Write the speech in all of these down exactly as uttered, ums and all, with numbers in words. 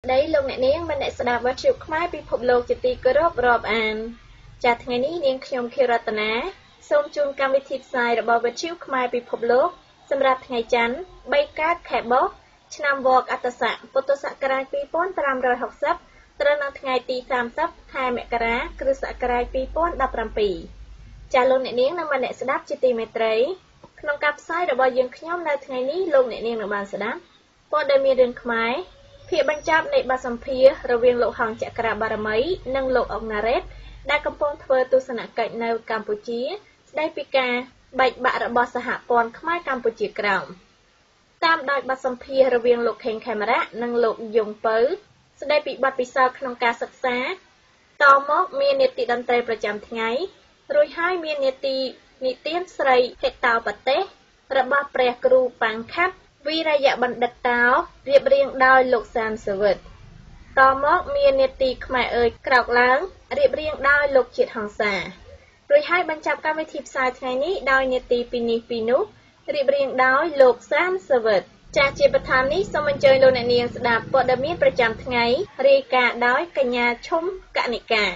Đấy lúc này niên mình lại sẽ đạp vào chịu khmai bị phục lô chỉ tì cơ rộp rộp an. Chà ngày ní niên khiêm khi rát ná, xông chung cam vi thịt xài đạp vào chịu khmai bị phục lô, xâm rạp ngày chắn, bay cát khẻ bốc, chăm vọc át sạ, bột sạ cà rai pi pôn tram rồi học sắp, trân năng ngày tì sam sắp, hai mẹ cà rá, cứ sạ cà rai pi pôn đạp ram pì. Chà lúc này niên năng mình lại sẽ đạp chỉ tì mẹ trấy, nông cặp xài đạp vào dương khiêm nơi ngày ní lúc này niên năng bạn sẽ đạp. Bột đầy miên đơn khmai. ភាពបញ្ចប់នៃបទសម្ភាសន៍រវាងលោកហងចក្រាបារមីនិងលោកអុកណារ៉េតដែលកំពុងធ្វើទស្សនកិច្ចនៅកម្ពុជាស្ដីពីការបែកបាក់របស់សហព័ន្ធខ្មែរកម្ពុជាក្រោមតាមដោយបទសម្ភាសន៍រវាងលោកខេងខេមរៈនិងលោកយងពៅស្ដីពីបទពិសោធន៍ក្នុងការសិក្សាតមកមាននីតិតន្ត្រីប្រចាំថ្ងៃរួចហើយមាននីតិនិទានស្រីហេតោបទេសរបស់ព្រះគ្រូប៉ាងខាត់វិរយបណ្ឌិតតោរៀបរៀងដោយលោកសានសវិតតមកមាននេតិខ្មែរអើយក្រោកឡើងរៀបរៀងដោយលោកជាតិហង្សារួចហើយបញ្ចប់កម្មវិធីផ្សាយថ្ងៃនេះដោយនេតិពីនេះពីនោះរៀបរៀងដោយលោកសានសវិតចាស់ជាប្រធាននេះសូមអញ្ជើញលោកអ្នកនាងស្ដាប់ព័ត៌មានប្រចាំថ្ងៃរាយការណ៍ដោយកញ្ញាឈុំកនិកា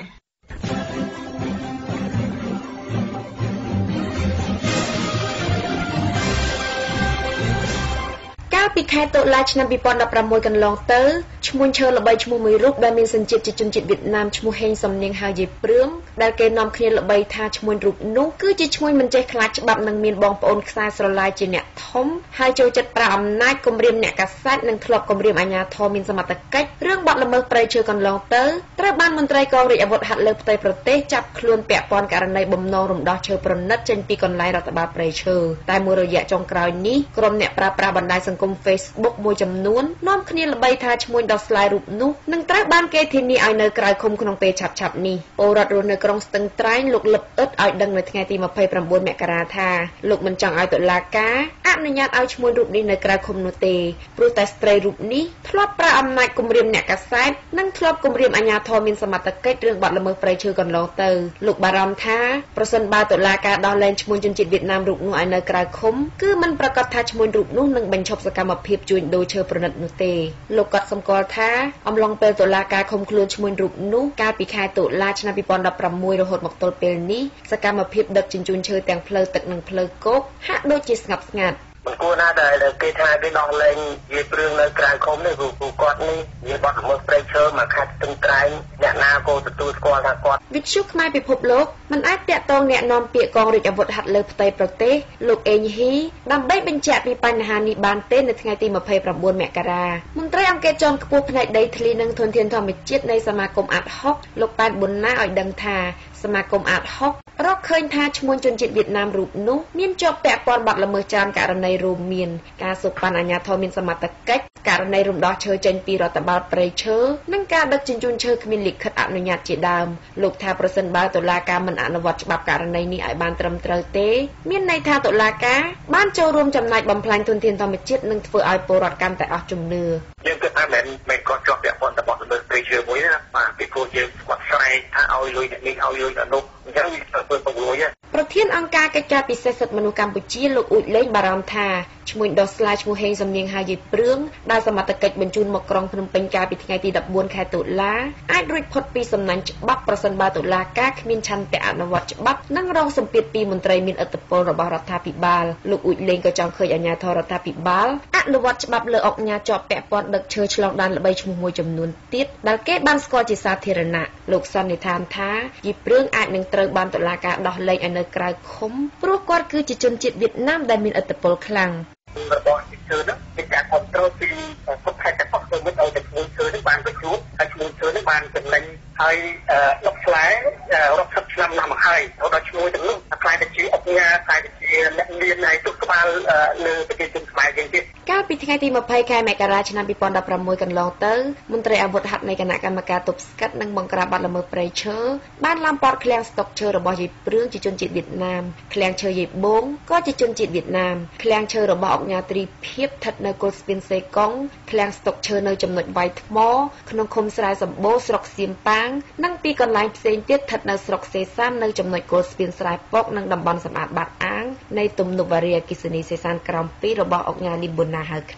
កាលពីខែតុលាឆ្នាំ ពីរពាន់ដប់ប្រាំមួយ កន្លងទៅឈ្មោះឈើល្បីឈ្មោះមួយរូបដែលមានសញ្ជាតិជាជនជាតិវៀតណាមឈ្មោះហេងសំនៀងហៅយាយព្រឿងដែលគេនាំគ្នាល្បីថាឈ្មោះរូបនោះគឺជាឈ្មោះមិនចេះខ្លាចច្បាប់និងមានបងប្អូនខ្សែស្រឡាយជាអ្នកធំហើយចូលចិត្តប្រើអំណាចគំរាមអ្នកកាសែតនិងធ្លាប់គំរាមអាជ្ញាធរមានសមត្ថកិច្ចរឿងបាត់ល្មើសព្រៃឈើកន្លងទៅត្រូវបានមន្ត្រីកងរាជអាវុធហត្ថលើផ្ទៃប្រទេសចាប់ខ្លួនពាក់ព័ន្ធករណីបំណងរំដោះឈើប្រណិតចេញពីកន្លែងរដ្ឋបាលព្រៃឈើតែមួយរយៈចុងក្រោយនេះក្រុមអ្នកប្រើប្រាស់បណ្ដាញសង្គម Facebook មួយចំនួននាំគ្នាល្បីថាឈ្មោះដ៏ស្លាយរូបនោះនឹងត្រូវបានគេធានាឲ្យនៅក្រៅឃុំក្នុងពេលឆាប់ៗនេះពលរដ្ឋរស់នៅក្រុងស្ទឹងត្រែងលោកលឹបអ៊ិតឲ្យដឹងនៅថ្ងៃទី ម្ភៃប្រាំបួន មករាថាលោកមិនចង់ឲ្យតុលាការអនុញ្ញាតឲ្យឈ្មោះរូបនេះនៅក្រៅឃុំនោះទេព្រោះតែស្ត្រីរូបនេះធ្លាប់ប្រើអំណាចគំរាមអ្នកកាសែតនិងធ្លាប់គំរាមអាជ្ញាធរមានសមត្ថកិច្ចរឿងបាត់ល្មើសព្រៃឈើកន្លងទៅលោកបារម្ភថាប្រសិនបើតុលាការដោះលែងឈ្មោះជនជាតិវៀតណាមរូបនោះឲ្យនៅក្រៅឃុំគឺមិនប្រកាសថាឈ្មោះរូបនោះនឹងបញ្ឈប់សកម្មភាពជួញដូរឈើប្រណិតនោះទេលោកក៏សម្គាល់ថាអំឡុងពេលតុលាការឃុំខ្លួនឈ្មោះរូបនោះកាលពីខែតុលាឆ្នាំ ពីរពាន់ដប់ប្រាំមួយ រហូតមកទល់ពេលនេះសកម្មភាពដឹកជញ្ជូនឈើទាំងផ្លូវទឹកនិងផ្លូវគោកហាក់ដូចជាស្ងប់ស្ងាត់គួរណាដែលគេថាគេដោះលែងយាយព្រឿងនៅក្រៅឃុំនេះព្រោះគាត់នេះវាបាត់ល្មើសព្រៃឈើមកខេត្តស្ទឹងត្រែងអ្នកណាក៏ទទួលស្គាល់ថាគាត់វិទ្យុខ្មែរពិភពលោកមិនអាចតាក់ទងអ្នកនាំពាក្យកងរាជអាវុធហត្ថលើផ្ទៃប្រទេសលោកអេងហ៊ីដើម្បីបញ្ជាក់ពីបញ្ហានេះបានទេនៅថ្ងៃទី ម្ភៃប្រាំបួន មករាមន្ត្រីអង្គការជាន់ខ្ពស់ផ្នែកដីធ្លីនិងធនធានធម្មជាតិនៃសមាគមអាត់ហុកលោកប៉ែនប៊ុនណាឲ្យដឹងថាសមាគមអាត់ហុករកឃើញថាឈ្មោះជនជាតិវៀតណាមរូបនោះមានជាប់ពាក់ព័ន្ធបាត់ល្មើសច្រើនករណីរួមមានការសូកប៉ាន់អាជ្ញាធរមានសមត្ថកិច្ចករណីរំដោះឈើចេញពីរដ្ឋបាលព្រៃឈើនិងការដឹកជញ្ជូនឈើគ្មានលិខិតអនុញ្ញាតជាដើមលោកថាប្រសិនបើតុលាការមិនអនុវត្តច្បាប់ករណីនេះឲ្យបានត្រឹមត្រូវទេមានន័យថាតុលាការបានចូលរួមចំណែកបំផ្លាញធនធានធម្មជាតិនិងធ្វើឲ្យពលរដ្ឋកាន់តែអស់ជំនឿយើងគិតថាមិនមែនគាត់ជាប់ពាក់ព័ន្ធតែបាត់ល្មើសព្រៃឈើមួយណាបាទពីព្រោះយើងស្គាល់ស្រែកថាឲ្យលុយអ្នកនេះឲ្យលុយអ្នកនោះអញ្ចឹងវាធ្វើពង្រួយប្រធានអង្គការកិច្ចការពិសេសសិទ្ធិមនុស្សកម្ពុជាលោកអ៊ូចលេងបារម្ភថាឈ្មោះដ៏ស្លាយឈ្មោះហេងសំនៀងហៅយាយព្រឿងដែលសមត្ថកិច្ចបញ្ជូនមកក្រុងភ្នំពេញកាលពីថ្ងៃទីដប់បួន ខែតុលាអាចរួចផុតពីសំណាញ់ច្បាប់ប្រសិនបើតុលាការគ្មានឆន្ទៈអនុវត្តច្បាប់និងរងសម្ពាធពីមន្ត្រីមានឥទ្ធិពលរបស់រដ្ឋាភិបាលលោកអ៊ូចលេងក៏ចង់ឃើញអាជ្ញាធររដ្ឋាភិបាលអនុវត្តច្បាប់លើអង្គការជាប់ពាក់ព័ន្ធដឹកឈើឆ្លងដែនល្បីឈ្មោះមួយចំនួនទៀតដែលគេបានស្គាល់ជាសាធារណៈលោកសន្និដ្ឋានថាយាយព្រឿងអាចនឹងត្រូវបានតុលាការដោះលែងឲ្យនៅក្រៅឃុំព្រោះគាត់គឺជាជនជាតិវៀតណាមដែលមានឥទ្ធិពលខ្លាំងរបស់ឈើនោះមានការគ្រប់គ្រងពីគ្រប់ខេត្តទាំងអស់ទៅមុនឲ្យតែឈ្មោះឈើនេះបានបញ្ជួបហើយឈ្មោះឈើនេះបានចំណេញហើយដុកស្លែរាប់សិបឆ្នាំណាស់មកហើយរហូតដល់ឈ្មោះទាំងនោះខ្លាយទៅជាអង្គការខ្លាយទៅជាអ្នកមានហើយទុកក្បាលលើប្រជាជនខ្មែរយើងទៀតកាលពីថ្ងៃទី ម្ភៃ ខែមករាឆ្នាំ ពីរពាន់ដប់ប្រាំមួយ កន្លងទៅមន្ត្រីអាវុធហត្ថនៃគណៈកម្មការទប់ស្កាត់និងបង្ក្រាបបាត់ល្មើសព្រៃឈើបានឡោមព័ទ្ធឃ្លាំងស្តុកឈើរបស់យាយព្រឿងជាជនជាតិវៀតណាមឃ្លាំងឈើយាយបងក៏ជាជនជាតិវៀតណាមឃ្លាំងឈើរបស់អង្គការត្រីភាពស្ថិតនៅគល់ស្ពានសេកុងឃ្លាំងស្តុកឈើនៅចំណុចវាយថ្មក្នុងឃុំស្រែសម្បូរស្រុកសៀមប៉ាងនិងពីកន្លែងផ្សេងទៀតស្ថិតនៅស្រុកសេសាននៅចំណុចគល់ស្ពានស្រែពកនិងតំបន់សម្អាតបាត់អាងនៃទំនប់វារីអគ្គិសនីសេសានក្រោមពីររបស់អង្គការនេះប៊ុនណាហៅខ្នា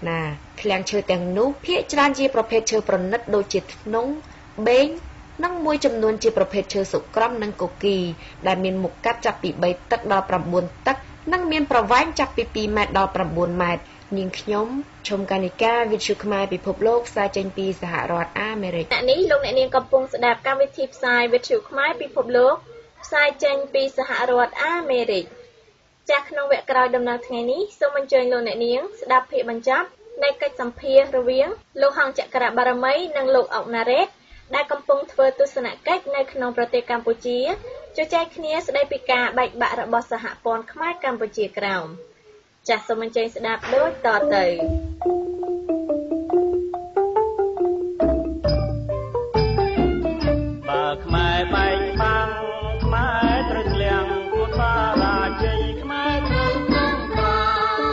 ណាឃ្លាំងឈើទាំងនោះភាគច្រើនជាប្រភេទឈើប្រណិតដូចជាធ្នង់បេងនិងមួយចំនួនជាប្រភេទឈើសុក្រំនិងកុកីដែលមានមុខកាត់ចាប់ពីបីទឹកដល់ប្រាំបួនទឹកនិងមានប្រវែងចាប់ពីពីរម៉ែត្រដល់ប្រាំបួនម៉ែត្រនាងខ្ញុំឈុំកានិកាវិទ្យុខ្មែរពិភពលោកផ្សាយចេញពីសហរដ្ឋអាមេរិកអ្នកនេះលោកអ្នកនាងកំពុងស្ដាប់កម្មវិធីផ្សាយវិទ្យុខ្មែរពិភពលោកផ្សាយចេញពីសហរដ្ឋអាមេរិកចាស់ក្នុងវគ្គក្រោយដំណើរថ្ងៃនេះសូមអញ្ជើញលោកអ្នកនាងស្ដាប់ភាគបញ្ចប់នៃកិច្ចសម្ភាសន៍រវាងលោកហងចក្របារមីនិងលោកអុកណារ៉េតដែលកំពុងធ្វើទស្សនកិច្ចនៅក្នុងប្រទេសកម្ពុជាជជែកគ្នាស្ដីពីការបែកបាក់របស់សហព័ន្ធខ្មែរកម្ពុជាក្រោមចាសសូមអញ្ជើញស្ដាប់ដូចតទៅបើខ្មែរបែកបាំងខ្មែរត្រូវលៀងគួរសារាជ័យខ្មែរត្រូវក្នុងប្រា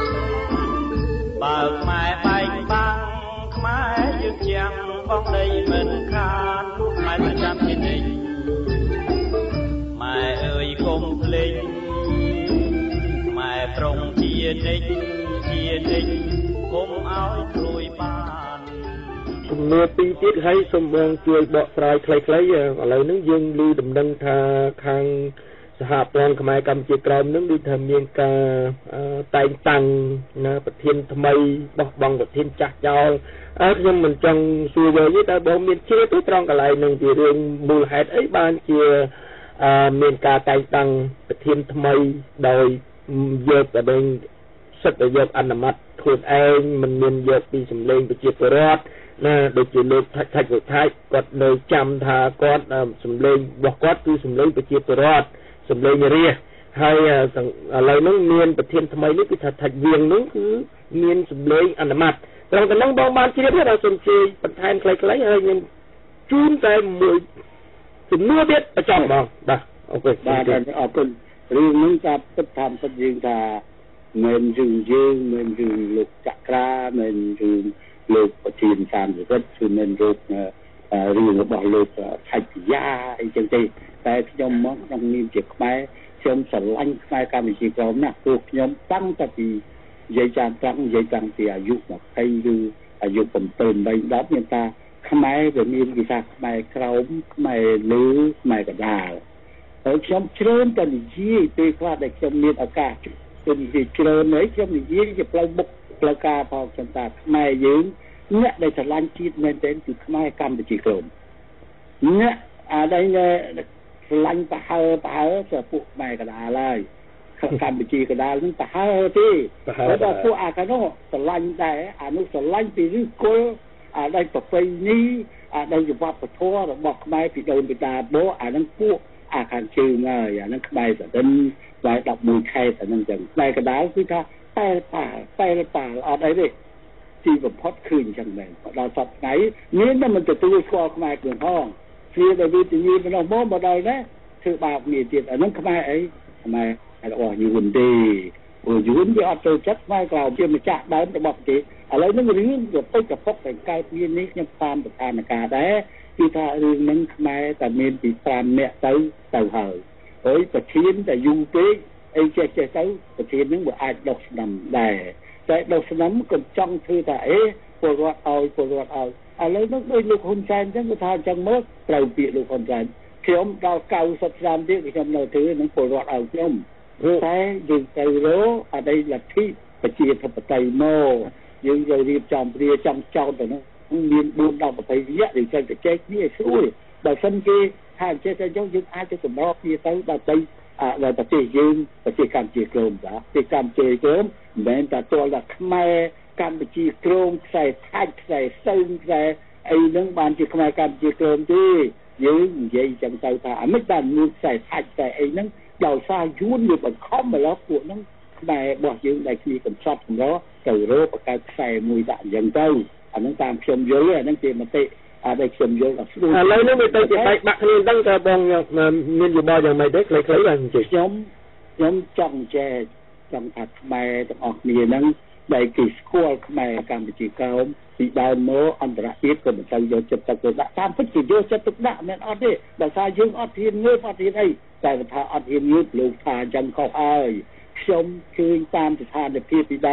បើខ្មែរបែកបាំងខ្មែរយើងជាងបងដីមិនខានខ្មែរប្រចាំជានិច្ចម៉ែអើយកុំភ្លេចម៉ែត្រង់ជានិច្ចជានិច្ចគុំឲ្យព្រួយបានជំនួសពីរទៀតហើយសូមបងជួយបកស្រាយខ្លីៗឥឡូវនេះយើងឮដំណឹងថាខាងសហព័ន្ធខ្មែរកម្ពុជាក្រោមនឹងដូចថាមានការតែងតាំងណាប្រធានថ្មីបោះបង់ប្រធានចាស់ចោលអើខ្ញុំមិនចង់សួរយកទេតើបងមានជ្រាបទៅត្រង់កន្លែងនឹងជារឿងមូលហេតុអីបានជាមានការតែងតាំងប្រធានថ្មីដោយយកតែសិទ្ធិយកអនុម័តខ្លួនឯងមិនមានយកពីសម្លេងប្រជាពលរដ្ឋណាដូចជាលោកថាច់ថាច់វិថាច់គាត់នៅចាំថាគាត់សម្លេងរបស់គាត់គឺសម្លេងប្រជាពលរដ្ឋសម្លេងរាជហើយឥឡូវនេះមានប្រធានថ្មីនេះគឺថាថាច់វៀងនោះគឺមានសម្លេងអនុម័តត្រង់តែនោះបងបានជ្រាបហើយសូមជួយបន្ថែមខ្លីៗហើយខ្ញុំជូនតែមួយជំនួសទៀតបញ្ចប់បងបាទអូខេបាទអរគុណរឿងនេះតាមពិតតាមពិតយើងថាមិនរឿងយើងមិនរឿងលោកចក្រាមិនរឿងលោកប្រធានសាមវិរិទ្ធគឺមិនរឿងរឿងរបស់លោកថៃពិយាអីចឹងទេតែខ្ញុំមកក្នុងនាមជាខ្មែរខ្ញុំស្រឡាញ់ខ្មែរកម្ពុជាក្រោមណាស់ព្រោះខ្ញុំតាំងតែពីនិយាយចាំតាំងនិយាយតាំងពីអាយុยี่สิบឬអាយុseven eight tenមានថាខ្មែរវាមានវិសាខ្មែរក្រោមខ្មែរលើខ្មែរកណ្ដាលហើយខ្ញុំជ្រើនតែនិយាយពេលខ្លះដែលខ្ញុំមានឱកាសទៅនិយាយជ្រើនហើយខ្ញុំនិយាយជាផ្លូវមុខផ្លូវការផងខ្ញុំថាខ្មែរយើងអ្នកដែលឆ្លាញ់ជាតិមែនទែនគឺខ្មែរកម្ពុជាក្រោមអ្នកអាដែលឆ្លាញ់ប្រហើប្រហើទៅពួកខ្មែរកណ្ដាលហើយកម្ពុជាកណ្ដាលនឹងប្រហើទេតែដល់ពួកអាកណោឆ្លាញ់ដែរអានោះឆ្លាញ់ពីឬគល់អាដែលប្រពៃណីអាដែលវប្បធម៌របស់ខ្មែរពីដូនពីតាបោអានឹងពួកអាខាងជើងហើយអានឹងខ្មែរសដិនហើយelevenខែតែនឹងចឹងខ្មែរកណ្ដាលគឺថាតែប៉ាតែប៉ាអត់អីទេទីបំផុតឃើញចឹងមែនដល់សប្តាហ៍មានតែមិនទទួលស្គាល់ខ្មែរគ្រឿងផងជាដែលវិទ្យាបណ្ដោះមកមកដល់ណាធ្វើបាបគ្នាទៀតអានឹងខ្មែរអីខ្មែររបស់យួនទេព្រោះយួនវាអត់ចូលចិត្តខ្មែរក្រៅជាម្ចាស់ដើមរបស់ប្រទេសឥឡូវនេះរឿងទៅពេចកពុកតែកើតមាននេះខ្ញុំតាមស្ថានភាពដែរគឺថារឿងនឹងខ្មែរតែមានពីfiveនាក់ទៅទៅហើយហើយប្រធានតែយូរពេកអីចេះចេះទៅប្រធាននឹងវាអាចដុសស្ដាំដែរតែដុសស្ដាំក៏ចង់ធ្វើថាអេពលរដ្ឋឲ្យពលរដ្ឋឲ្យឥឡូវនេះដូចលោកហ៊ុនសែនអញ្ចឹងគាត់ថាអញ្ចឹងមកត្រូវពាក្យលោកហ៊ុនសែនខ្ញុំដល់ninetyឆ្នាំទៀតខ្ញុំនៅធ្វើនឹងពលរដ្ឋឲ្យខ្ញុំតែយើងទៅរកអតីតលទ្ធិប្រជាធិបតេយ្យមកយើងទៅរៀបចំព្រាចំចោតទៅនោះមានfour ten twentyវគ្គយើងចេះតែចែកគ្នាស្រួលបើមិនគេថាចេះតែយើងយើងអាចទៅសម្របគ្នាទៅដើម្បីដល់ប្រទេសយើងប្រទេសកម្ពុជាក្រោមបាទប្រទេសកម្ពុជាក្រោមមិនមែនតែទល់តែខ្មែរកម្ពុជាក្រោមខ្សែថាច់ខ្សែសើងខ្សែអីហ្នឹងបានជាខ្មែរកម្ពុជាក្រោមទេយើងនិយាយចឹងទៅថាអាមិនបានមានខ្សែថាច់ខ្សែអីហ្នឹងដោយសារយួនវាបង្ខំមកលើពួកហ្នឹងខ្មែររបស់យើងដែលគ្នាកំសត់កម្រទៅរកបង្កើតខ្សែមួយដាក់អញ្ចឹងទៅអាហ្នឹងតាមខ្ញុំយល់អាហ្នឹងជាមតិអាដែលខ្ញុំយល់អត់ស្រួលឥឡូវនេះវាទៅជាបែកបាក់គ្នាអញ្ចឹងតើបងមានយោបល់យ៉ាងម៉េចទេខ្លីៗបាទខ្ញុំខ្ញុំចង់ចែកចង់ថាខ្មែរទាំងអស់គ្នាហ្នឹងដែលគេស្គាល់ខ្មែរកម្ពុជាក្រោមពីដើមមកអន្តរជាតិក៏មិនទៅយកចិត្តទុកដាក់តាមពិតជាយកចិត្តទុកដាក់មិនអត់ទេដោយសារយើងអត់ហ៊ានងើបអត់ហ៊ានអីតែថាអត់ហ៊ានងើបលោកថាអញ្ចឹងខុសហើយខ្ញុំឃើញតាមស្ថានភាពពីដើម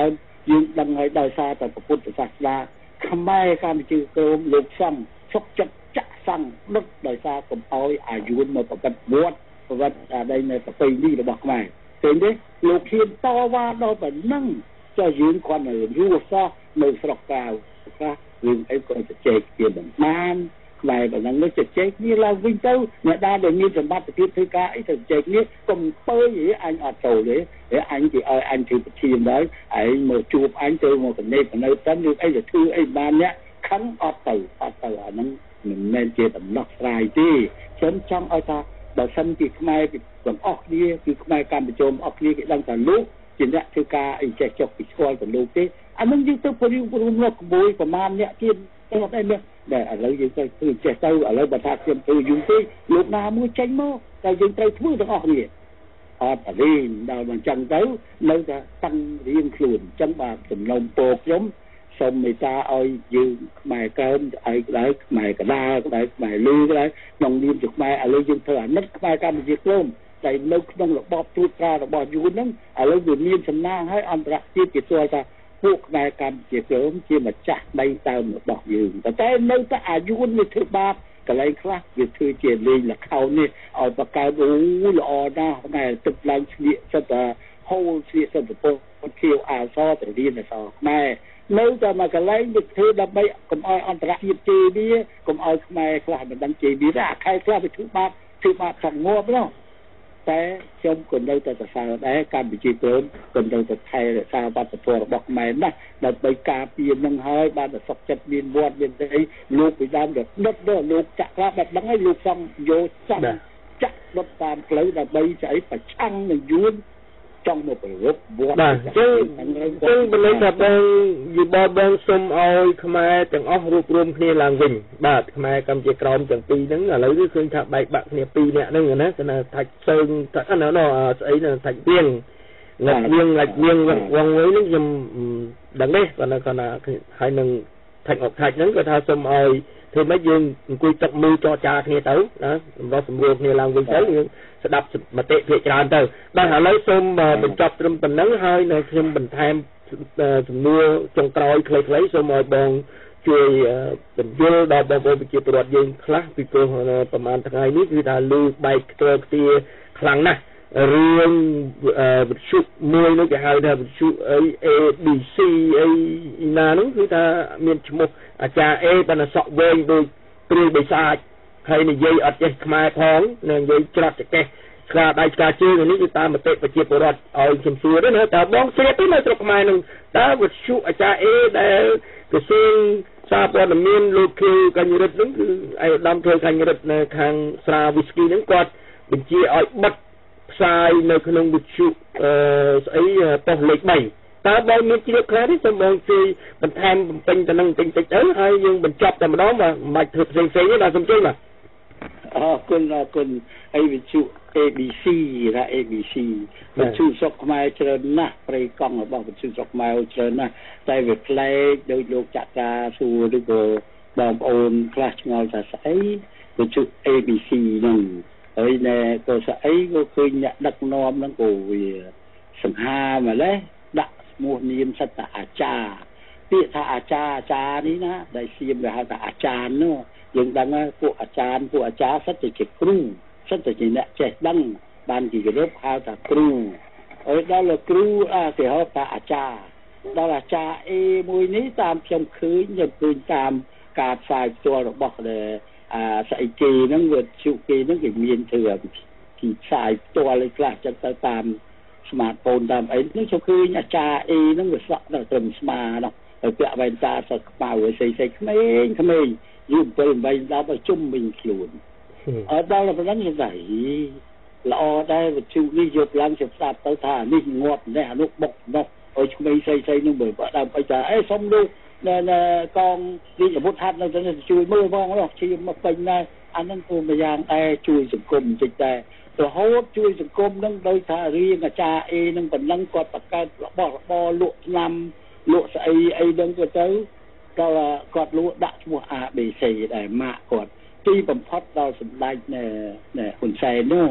យើងដឹងហើយដោយសារតែពុទ្ធសាសនាខ្មែរកម្ពុជាក្រមលោកសំសុកចិត្តចាក់សាំងដុតដោយសារកុំអោយអាយុនមកប្រកបវត្តប្រវត្តិអាដីនៅប្រពៃនេះរបស់ខ្មែរឃើញទេលោកហ៊ានតវ៉ាដល់ប៉ុណ្ណឹងចុះយើងគាត់នៅយូរសោះនៅស្រុកក្រៅខ្លះរឿងអីក៏ជជែកគ្នាបានខ្មែរប៉ុណ្ណឹងទៅជជែកគ្នាឡើងវិញទៅអ្នកដែលមានសម្បត្តិភាពធ្វើការអីទៅជជែកគ្នាកុំពើយអញអត់ចូលទេអញគេឲ្យអញធ្វើប្រធានដែរឯងមកជួបអញទៅមកកណេកនៅទៅរឿងអីទៅធ្វើអីបានអ្នកខឹងអត់ទៅអត់ទៅអាហ្នឹងមិនមែនជាដំណោះស្រាយទេខ្ញុំចង់ឲ្យថាបើសិនជាខ្មែរទាំងអស់គ្នាគឺខ្មែរកម្ពុជាអស់គ្នាគេដឹងថាលោកជាអ្នកធ្វើការអីចេះចុកពីស្គាល់ទៅលោកទេអានឹងយើងទៅពរិយរួមមកក្មួយប្រមាណអ្នកទៀតទៅអត់អីមែនតែឥឡូវយើងទៅធ្វើចេះទៅឥឡូវបើថាខ្ញុំធ្វើយូរទេលោកណាមួយចេញមកតែយើងត្រូវធ្វើទាំងអស់គ្នាអត់អីដល់មិនចឹងទៅនៅតែតាំងរៀងខ្លួនអញ្ចឹងបាទសំណុំពោខ្ញុំសូមមេត្តាឲ្យយើងខ្មែរកើនឲ្យក្តៅខ្មែរកដាលក្តៅខ្មែរលឺក្តៅក្នុងនាមជាខ្មែរឥឡូវយើងធ្វើអាណិតខ្មែរកម្ពុជាក្រមតែនៅក្នុងរបបទូតត្រារបស់យួនហ្នឹងឥឡូវវាមានសំណាងឲ្យអន្តរជាតិគេស្គាល់ថាពួកខ្មែរកម្ពុជាក្រមជាម្ចាស់ដីតើមរបស់យើងតែនៅតែអាយុនវាធ្វើបាបកន្លែងខ្លះវាធ្វើជាលេងលខោននេះឲ្យបកកើតអូល្អណាស់ខ្មែរទឹកឡើងស្លៀកសិតតែហូលស្លៀកសិតទៅពុកខៀវអាសទៅរៀនអសខ្មែរនៅតែមកកន្លែងវាធ្វើដើម្បីកុំឲ្យអន្តរជាតិជេរវាកុំឲ្យខ្មែរខ្លះមិនដឹងជេរវាតែខែខ្លះវាធ្វើបាបធ្វើបាបសំងប់នោះតែខ្ញុំក៏នៅតែសរសើរដែរកម្ពុជាក្រមក៏នៅតែថែរក្សាវប្បធម៌របស់ខ្មែរណាស់ដើម្បីការពារនឹងហើយបានតែសុខចិត្តមានវត្តមានអីលោកពីដើមដល់ដុតដល់លោកចាក់ខ្លះបែបហ្នឹងហើយលោកសំយោសំចាក់ដុតតាមផ្លូវដើម្បីស្អីប្រឆាំងនឹងយួនចង់មកប្ររពវត្តបាទចឹងចឹងបលិថាបងយីបបងសុំឲ្យខ្មែរទាំងអស់រួបរวมគ្នាឡើងវិញបាទខ្មែរកម្ពុជាក្រមទាំងពីរហ្នឹងឥឡូវគឺឃើញថាបែកបាក់គ្នាពីរនាក់ហ្នឹងណាគឺថាថាច់សើងថាណ៎ស្អីថាច់វៀងងាត់វៀងងាច់វៀងវងវិញហ្នឹងខ្ញុំដឹងទេគាត់ថាគាត់ថាហើយនឹងថាច់អុកថាច់ហ្នឹងគាត់ថាសុំឲ្យធ្វើម៉េចយើងអង្គុយទឹកមូចរចាគ្នាទៅណាសម្រាប់សម្រួលគ្នាឡើងវិញទៅយើងស្ដាប់មតិភាគច្រើនទៅបាទឥឡូវសូមបញ្ចប់ត្រឹមប៉ុណ្ណឹងហើយនៅខ្ញុំបន្ថែមសំណួរចុងក្រោយខ្លីៗសូមឲ្យបងជួយបញ្យល់ដល់បងប្អូនប្រជាពលរដ្ឋយើងខ្លះពីព្រោះប្រហែលថ្ងៃនេះគឺថាលឺបែកខ្ទើខ្ទាខ្លាំងណាស់រឿងវិទ្យុមួយនោះគេហៅថាវិទ្យុអី A B C អីណានោះគឺថាមានឈ្មោះអាចារ្យ A បណ្ឌសក់វែងដូចព្រាយបិសាចហើយនិយាយអត់ចេះខ្មែរផងនិយាយច្រត់ចកេះស្កាដៃស្កាជើងនេះគឺតាមមតិប្រជាពលរដ្ឋឲ្យខ្ញុំសួរទេណាតើបងស្រីទៅនៅស្រុកខ្មែរនឹងតើវិទ្យុអាចារ្យ A ដែលក្រសួងសារព័ត៌មានលោកខៀវកញ្ញរិទ្ធនឹងគឺឯកឧត្តមខៀវកញ្ញរិទ្ធនៅខាងស្រាវីស្គីនឹងគាត់បញ្ជាឲ្យបិទផ្សាយនៅក្នុងវិទ្យុអឺស្អីប៉ុស្តិ៍លេខ3តើបងមានជ្រាបខ្លះទេសូមបងជួយបន្ថែមបំពេញទៅនឹងបន្តិចតិចទៅហើយយើងបញ្ចប់តែម្ដងបាទមិនបាច់ធ្វើផ្សេងផ្សេងទេបាទសូមជួយបាទអរគុណអរគុណហើយវិទ្យុ A B C ថា A B C វិទ្យុស្រុកខ្មែរច្រើនណាស់ប្រៃកង់របស់វិទ្យុស្រុកខ្មែរច្រើនណាស់តែវាផ្លែកដោយលោកចក្រាសួរឬក៏បងប្អូនខ្លះឆ្ងល់ថាស្អីវិទ្យុ A B C ហ្នឹងហើយណែក៏ស្អីក៏ឃើញអ្នកដឹកនាំហ្នឹងក៏វាសង្ហាម្លេះដាក់ឈ្មោះនាមសិតតាអាចារ្យពាក្យថាអាចារ្យអាចារ្យនេះណាដែលសៀមវាហៅថាអាចារ្យនោះយើងដឹងហើយពួកអាចារ្យពួកអាចារ្យសិតតែជាគ្រូសិតតែជាអ្នកចេះដឹងបានគេគោរពហៅថាគ្រូហើយដល់លោកគ្រូអាគេហៅថាអាចារ្យដល់អាចារ្យ A មួយនេះតាមខ្ញុំឃើញខ្ញុំឃើញតាមការផ្សាយផ្ទាល់របស់ដែលអាស្អីគេហ្នឹងវាជុកគេហ្នឹងគេមានធ្វើពីផ្សាយផ្ទាល់ឯខ្លះចឹងទៅតាម smartphone តាមអីហ្នឹងខ្ញុំឃើញអាចារ្យ A ហ្នឹងវាសក់ដល់ត្រឹមស្មានោះហើយពាក់វ៉ែនតាសក់ខ្មៅស្អីស្អីក្មេងក្មេងយូរទៅបីដល់ទៅជុំវិញខ្លួនអត់ដល់ប៉ុណ្ណឹងទេល្អដែរវិទ្យុនេះយកឡើងជាផ្សាប់ទៅថានេះងាប់នេះអានោះបុកនោះឲ្យក្មេងស្អីស្អីនោះបើដើម្បីថាអេសុំលោកនៅកងវិទ្យុពុទ្ធហាត់នៅទៅជួយមើលផងនោះជាមកពេញដែរអាហ្នឹងគួរម្យ៉ាងដែរជួយសង្គមបន្តិចដែររហូតជួយសង្គមនឹងដោយថារៀងអាចារ្យ A នឹងប៉ុណ្ណឹងគាត់បង្កើតរបស់របរលក់ឆ្នាំលក់ស្អីអីហ្នឹងទៅទៅដល់គាត់លក់ដាក់ឈ្មោះ A B C ដែរម៉ាក់គាត់ទីបំផុតដល់សម្ដេចណែហ៊ុនសែននោះ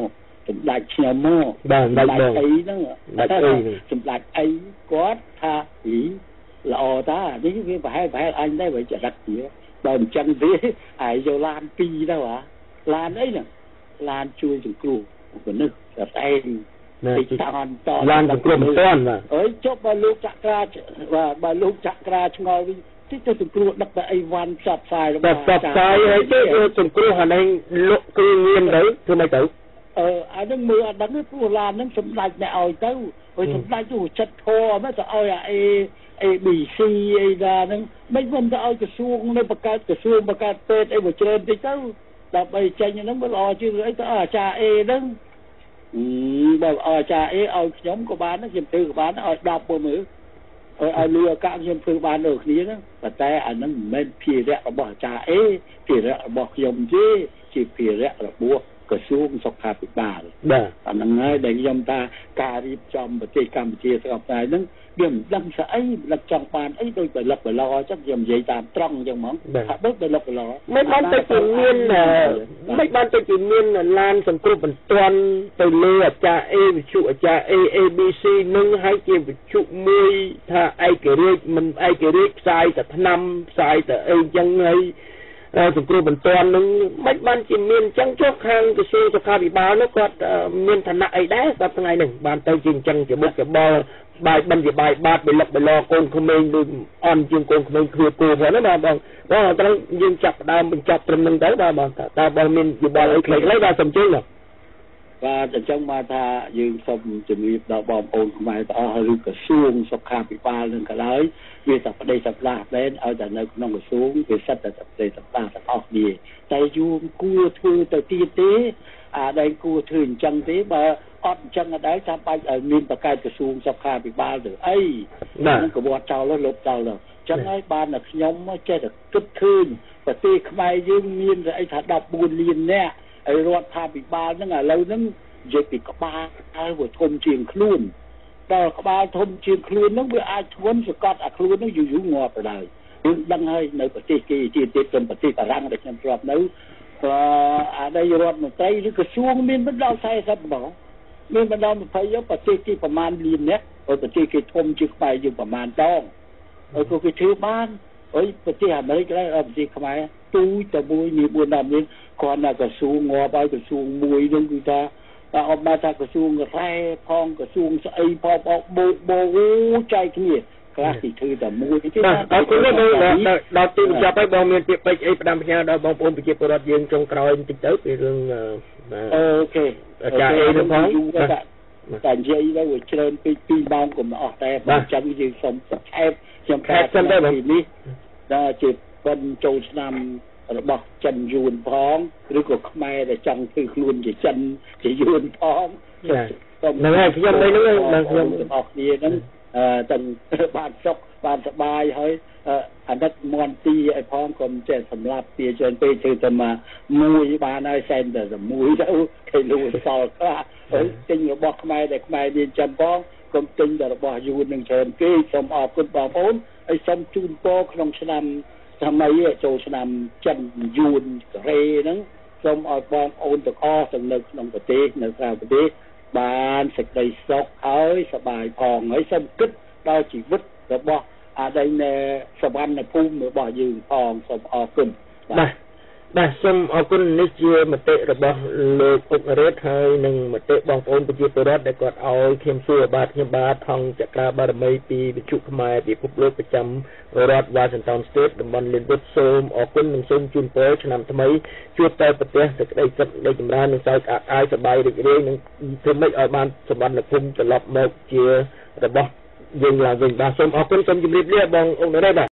សម្ដេចឈ្នំមកសម្ដេចអីហ្នឹងសម្ដេចអីគាត់ថាអីល្អតានេះវាប្រហែលប្រហែលអញដែរបើចរិតវាបើអញ្ចឹងទេអាយយកឡានពីរទៅហ៎ឡានអីហ្នឹងឡានជួយសង្គ្រោះមនុស្សតែឯងទីតានតឡានសង្គ្រោះមិនទាន់បាទអើយចុះបើលោកចក្រាបាទបើលោកចក្រាឆ្ងល់វិញទីទៅសង្គ្រោះដឹកតែអីវ៉ាន់ផ្សព្វផ្សាយរបស់ផ្សព្វផ្សាយហើយទៅសង្គ្រោះអានេះលោកគ្រឿងញៀនទៅធ្វើម៉េចទៅអឺអានឹងមើលអត់ដឹងទេព្រោះឡានហ្នឹងសម្ដេចអ្នកឲ្យទៅហើយសម្ដេចទៅចិត្តធរមកទៅឲ្យអាអេ A B C អីណាហ្នឹងមិនមិនទៅឲ្យក្រសួងនៅបង្កើតក្រសួងបង្កើតពេទ្យអីមួយច្រើនតិចទៅដើម្បីចេញហ្នឹងវាល្អជាងអីទៅអាចារ្យ A ហ្នឹងបើអាចារ្យ A ឲ្យខ្ញុំក៏បានដែរខ្ញុំធ្វើក៏បានឲ្យដប់មើលឲ្យលឺអាកាសខ្ញុំធ្វើបានដូចគ្នាហ្នឹងប៉ុន្តែអាហ្នឹងមិនមែនភារៈរបស់អាចារ្យ A ភារៈរបស់ខ្ញុំទេជាភារៈរបស់ក្រសួងសុខាភិបាលបាទអាហ្នឹងហើយដែលខ្ញុំថាការរៀបចំប្រទេសកម្ពុជាស្រាប់តែហ្នឹងវាមិនដឹងស្អីមិនចង់បានអីដូចបលឹកបលអញ្ចឹងខ្ញុំនិយាយតាមត្រង់អញ្ចឹងហ្មងថាដូចបលឹកបលមិនបានទៅជាមានមិនបានទៅជាមានឡានសង្គ្រោះបន្ទាន់ទៅលើអាចារ្យ A វិជ្ជាអាចារ្យ A A B C នឹងឲ្យជាវិជ្ជាមួយថាឯករាជ្យមិនឯករាជ្យផ្សាយតែថ្នាំផ្សាយតែអីអញ្ចឹងហើយសង្គ្រោះបន្ទាន់នឹងមិនបានជាមានអញ្ចឹងចុះខាងក្រសួងសុខាភិបាលនោះគាត់មានឋានៈអីដែរគាត់ថ្ងៃនេះបានទៅជាអញ្ចឹងជាបុគ្គលបាយបិណ្ឌបាយបាតបិលឹកបលកូនក្មេងដូចអន់ជាងកូនក្មេងគ្រួគូផងណាបាទបងបងត្រង់យើងចាប់ដើមបញ្ចប់ត្រឹមនឹងទៅបាទបងតើបងមានយោបល់អីខ្លីៗបាទសូមជឿបាទបាទអញ្ចឹងមកថាយើងសូមជំរាបដល់បងប្អូនខ្មែរទាំងអស់ឬក្រសួងសុខាភិបាលនឹងក៏ដោយវាតែប្តីសប្តាហ៍មែនឲ្យតែនៅក្នុងក្រសួងវាសិតតែប្តីសប្តាហ៍ទាំងអស់គ្នាតែយូរគួរធ្វើទៅទៀតទេអាដែលគួរធ្វើអញ្ចឹងទេបើអត់អញ្ចឹងដែរចាំបាច់ឲ្យមានបកកើតក្រសួងសុខាភិបាលទៅអីហ្នឹងក៏វត្តចោលទៅលុបចោលទៅអញ្ចឹងហើយបានតែខ្ញុំចេះតែគិតឃើញប្រទេសខ្មែរយើងមានអីថាដប់បួនលាននាក់ហើយរដ្ឋាភិបាលហ្នឹងឥឡូវហ្នឹងនិយាយពីក្បាលហើយវាធំជាងខ្លួនដល់ក្បាលធំជាងខ្លួនហ្នឹងវាអាចធ្ងន់សកត់អាខ្លួនហ្នឹងយូរយូរងាប់ទៅដែរយើងដឹងហើយនៅប្រទេសគេជាទៀតទៅប្រទេសបារាំងដែលខ្ញុំធ្លាប់នៅក៏អាដីរដ្ឋមន្ត្រីឬក្រសួងមានមិនដល់สี่สิบហ្មងមានបណ្ដោយยี่สิบប្រទេសគេប្រមាណលាននាក់ហើយប្រទេសគេធំជាងខ្មែរយើងប្រមាណដងហើយក៏គេធ្វើបានហើយប្រទេសអាមេរិកដែរប្រទេសខ្មែរទូទៅមួយមានbốn nămមានគាត់ណាក្រសួងងាប់ហើយក្រសួងមួយនឹងគឺថាតែអបមកថាក្រសួងរ៉ែផងក្រសួងស្អីផងបោកបោកបោកចែកគ្នាខ្លះទីធ្វើតែមួយទេបាទអរគុណដល់ដល់ទីបញ្ចប់ហើយបងមានពាក្យពេចន៍អីផ្ដាំផ្ញើដល់បងប្អូនប្រជាពលរដ្ឋយើងចុងក្រោយបន្តិចទៅពីរឿងអូខេអាចារ្យអីទៅផងតែនិយាយទៅវាច្រើនពេកពីរម៉ោងកុំអស់តែបើអញ្ចឹងយើងសូមបន្ថែមខ្ញុំខែសិនទៅពីនេះដែលជាប៉ុនចូលឆ្នាំរបស់ចិនយួនផងឬក៏ខ្មែរដែលចង់ធ្វើខ្លួនជាចិនជាយួនផងហ្នឹងហើយខ្ញុំđâyហ្នឹងដល់ខ្ញុំទាំងអស់គ្នាហ្នឹងអឺទាំងបានសុខបានសប្បាយហើយអាណិតមន់ទីឲ្យផងកុំចេះសម្លាប់ទាច្រើនពេកធ្វើតែមកមួយបានហើយសែនតែមួយទៅគេលួចសល់ខ្លះហើយទិញរបស់ខ្មែរដែលខ្មែរមានចិនផងកុំទិញតែរបស់យួននឹងច្រើនពេកសូមអរគុណបងប្អូនហើយសូមជូនពរក្នុងឆ្នាំថ្មីចូលឆ្នាំចិនយួនកូរ៉េហ្នឹងសូមឲ្យបងប្អូនទាំងអស់ទាំងនៅក្នុងប្រទេសនៅក្រៅប្រទេសបានសេចក្តីសុខហើយសប្បាយផងហើយសូមគិតដល់ជីវិតរបស់អាដែលនៅសវណ្ណភូមិរបស់យើងផងសូមអរគុណបាទបាទសូមអរគុណនេះជាមតិរបស់លោកអុករ៉េតហើយនឹងមតិបងប្អូនប្រជាពលរដ្ឋដែលគាត់ឲ្យខ្ញុំសួរបាទខ្ញុំបាទថងចក្រាបារមីពីវិទ្យុខ្មែរពិភពលោកប្រចាំរដ្ឋ Washington State តំបន់ Linwood សូមអរគុណនិងសូមជូនពរឆ្នាំថ្មីជួបតែប្រទេសសេចក្តីសុខនៃចម្រើននិងសោកអាយសប្បាយរីករាយនិងធ្វើម៉េចឲ្យបានសម្បត្តិភូមិត្រឡប់មកជារបស់យើងឡើងវិញបាទសូមអរគុណសូមជម្រាបលាបងអុករ៉េត